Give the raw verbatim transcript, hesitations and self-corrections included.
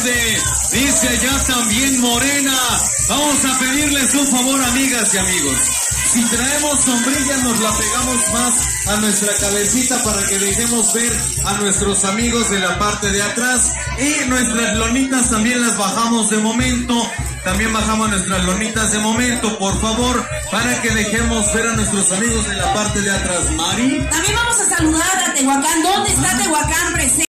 Verde, dice allá también Morena. Vamos a pedirles un favor, amigas y amigos. Si traemos sombrilla, nos la pegamos más a nuestra cabecita para que dejemos ver a nuestros amigos de la parte de atrás. Y nuestras lonitas también las bajamos de momento. También bajamos nuestras lonitas de momento, por favor, para que dejemos ver a nuestros amigos de la parte de atrás. Mari. También vamos a saludar a Tehuacán. ¿Dónde está Tehuacán presente?